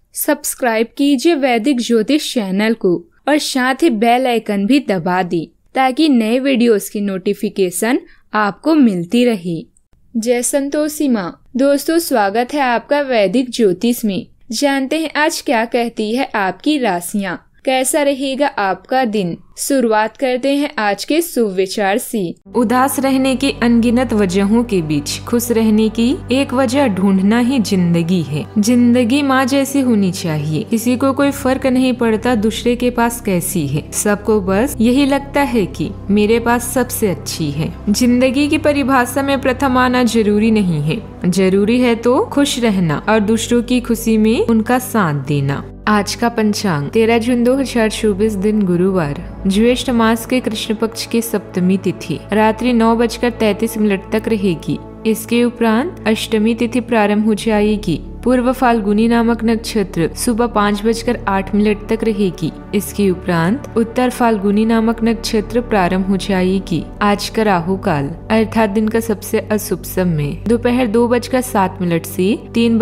Subscribe कीजिए वैदिक ज्योतिष चैनल को और साथ ही बेल आइकन भी दबा दी ताकि नए वीडियोस की नोटिफिकेशन आपको मिलती रहे। जय संतोषी माँ। दोस्तों, स्वागत है आपका वैदिक ज्योतिष में। जानते हैं आज क्या कहती है आपकी राशियाँ, कैसा रहेगा आपका दिन। शुरुआत करते हैं आज के सुविचार से। उदास रहने की अनगिनत वजहों के बीच खुश रहने की एक वजह ढूंढना ही जिंदगी है। जिंदगी माँ जैसी होनी चाहिए। किसी को कोई फर्क नहीं पड़ता दूसरे के पास कैसी है, सबको बस यही लगता है कि मेरे पास सबसे अच्छी है। जिंदगी की परिभाषा में प्रथम आना जरूरी नहीं है, जरूरी है तो खुश रहना और दूसरों की खुशी में उनका साथ देना। आज का पंचांग 13 जून 2024 दिन गुरुवार, ज्येष्ठ मास के कृष्ण पक्ष की सप्तमी तिथि रात्रि 9:33 तक रहेगी। इसके उपरांत अष्टमी तिथि प्रारंभ हो जाएगी। पूर्व फाल्गुनी नामक नक्षत्र सुबह 5:08 तक रहेगी। इसके उपरांत उत्तर फाल्गुनी नामक नक्षत्र प्रारंभ हो जाएगी। आज का राहु काल अर्थात दिन का सबसे अशुभ समय दोपहर 2:07 से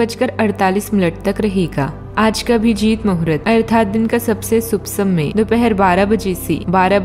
3:48 तक रहेगा। आज का अभिजीत मुहूर्त अर्थात दिन का सबसे शुभ समय दोपहर 12 बजे से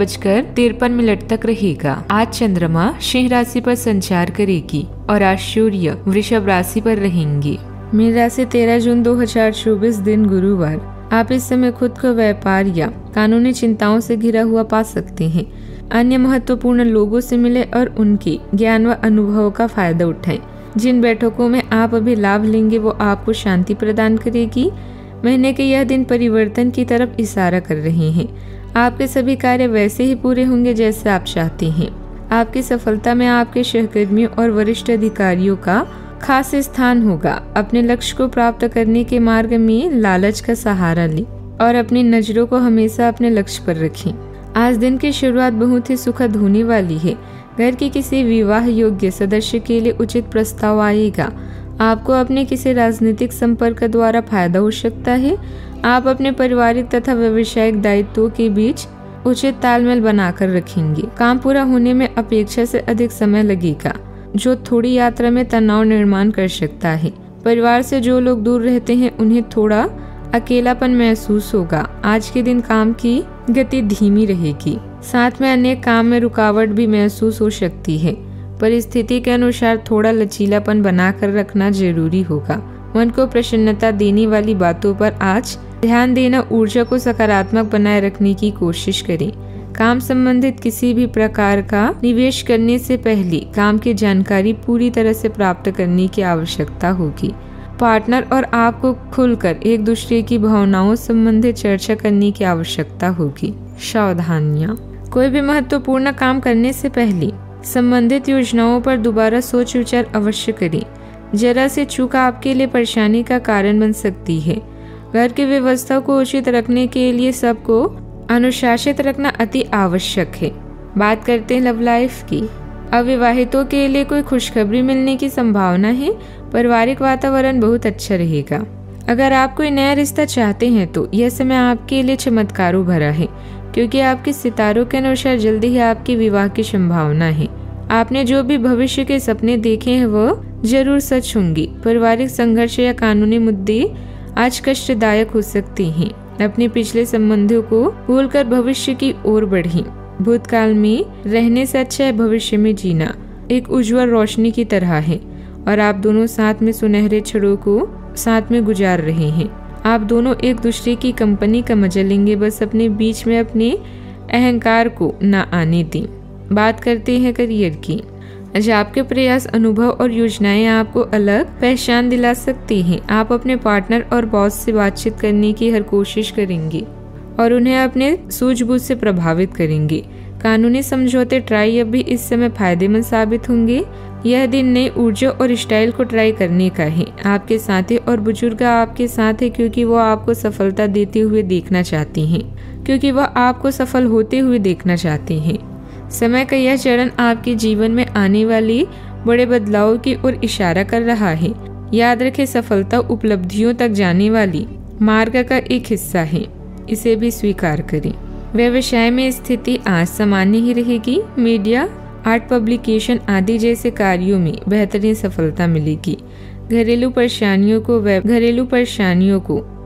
12:53 तक रहेगा। आज चंद्रमा सिंह राशि पर संचार करेगी और आज सूर्य वृषभ राशि पर रहेंगे। मीन राशि 13 जून 2024 दिन गुरुवार, आप इस समय खुद को व्यापार या कानूनी चिंताओं से घिरा हुआ पा सकते हैं। अन्य महत्वपूर्ण लोगों से मिले और उनके ज्ञान व अनुभव का फायदा उठाएं। जिन बैठकों में आप अभी लाभ लेंगे वो आपको शांति प्रदान करेगी। महीने के यह दिन परिवर्तन की तरफ इशारा कर रहे हैं। आपके सभी कार्य वैसे ही पूरे होंगे जैसे आप चाहते हैं। आपकी सफलता में आपके सहकर्मियों और वरिष्ठ अधिकारियों का खास स्थान होगा। अपने लक्ष्य को प्राप्त करने के मार्ग में लालच का सहारा लें और अपनी नजरों को हमेशा अपने लक्ष्य पर रखें। आज दिन की शुरुआत बहुत ही सुखद होने वाली है। घर के किसी विवाह योग्य सदस्य के लिए उचित प्रस्ताव आएगा। आपको अपने किसी राजनीतिक संपर्क द्वारा फायदा हो सकता है। आप अपने पारिवारिक तथा व्यावसायिक दायित्वों के बीच उचित तालमेल बनाकर रखेंगे। काम पूरा होने में अपेक्षा से अधिक समय लगेगा, जो थोड़ी यात्रा में तनाव निर्माण कर सकता है। परिवार से जो लोग दूर रहते हैं उन्हें थोड़ा अकेलापन महसूस होगा। आज के दिन काम की गति धीमी रहेगी, साथ में अनेक काम में रुकावट भी महसूस हो सकती है। परिस्थिति के अनुसार थोड़ा लचीलापन बनाकर रखना जरूरी होगा। मन को प्रसन्नता देने वाली बातों पर आज ध्यान देना, ऊर्जा को सकारात्मक बनाए रखने की कोशिश करें। काम संबंधित किसी भी प्रकार का निवेश करने से पहले काम की जानकारी पूरी तरह से प्राप्त करने की आवश्यकता होगी। पार्टनर और आपको खुलकर एक दूसरे की भावनाओं संबंधित चर्चा करने की आवश्यकता होगी। सावधानियाँ, कोई भी महत्वपूर्ण काम करने से पहले संबंधित योजनाओं पर दोबारा सोच विचार अवश्य करें। जरा से चूक आपके लिए परेशानी का कारण बन सकती है। घर की व्यवस्था को उचित रखने के लिए सबको अनुशासित रखना अति आवश्यक है। बात करते हैं लव लाइफ की। अविवाहितों के लिए कोई खुशखबरी मिलने की संभावना है। पारिवारिक वातावरण बहुत अच्छा रहेगा। अगर आप कोई नया रिश्ता चाहते हैं तो यह समय आपके लिए चमत्कारों भरा है, क्योंकि आपके सितारों के अनुसार जल्दी ही आपके विवाह की संभावना है। आपने जो भी भविष्य के सपने देखे हैं वह जरूर सच होंगे। पारिवारिक संघर्ष या कानूनी मुद्दे आज कष्टदायक हो सकते हैं। अपने पिछले संबंधों को भूलकर भविष्य की ओर बढ़ें। भूतकाल में रहने से अच्छा है भविष्य में जीना। एक उज्जवल रोशनी की तरह है और आप दोनों साथ में सुनहरे क्षणों को साथ में गुजार रहे हैं। आप दोनों एक दूसरे की कंपनी का मजा लेंगे, बस अपने बीच में अपने अहंकार को न आने दें। बात करते हैं करियर की। आज आपके प्रयास, अनुभव और योजनाएं आपको अलग पहचान दिला सकती हैं। आप अपने पार्टनर और बॉस से बातचीत करने की हर कोशिश करेंगे और उन्हें अपने सूझबूझ से प्रभावित करेंगे। कानूनी समझौते ट्राई अब भी इस समय फायदेमंद साबित होंगे। यह दिन नई ऊर्जा और स्टाइल को ट्राई करने का है। आपके साथी और बुजुर्ग आपके साथ है क्योंकि वो आपको सफलता देते हुए देखना चाहते हैं, क्योंकि वह आपको सफल होते हुए देखना चाहते हैं। समय का यह चरण आपके जीवन में आने वाली बड़े बदलाव की ओर इशारा कर रहा है। याद रखें, सफलता उपलब्धियों तक जाने वाली मार्ग का एक हिस्सा है, इसे भी स्वीकार करें। व्यवसाय में स्थिति आज सामान्य ही रहेगी। मीडिया, आर्ट, पब्लिकेशन आदि जैसे कार्यों में बेहतरीन सफलता मिलेगी। घरेलू परेशानियों को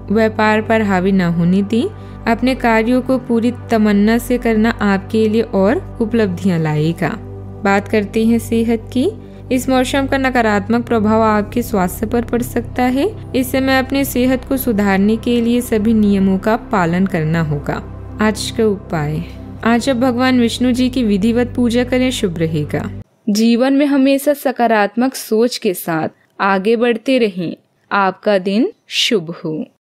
व्यापार पर हावी न होने दी। अपने कार्यों को पूरी तमन्ना से करना आपके लिए और उपलब्धियां लाएगा। बात करते हैं सेहत की। इस मौसम का नकारात्मक प्रभाव आपके स्वास्थ्य पर पड़ सकता है। इस समय अपनी सेहत को सुधारने के लिए सभी नियमों का पालन करना होगा। आज का उपाय, आज आप भगवान विष्णु जी की विधिवत पूजा करें, शुभ रहेगा। जीवन में हमेशा सकारात्मक सोच के साथ आगे बढ़ते रहें। आपका दिन शुभ हो।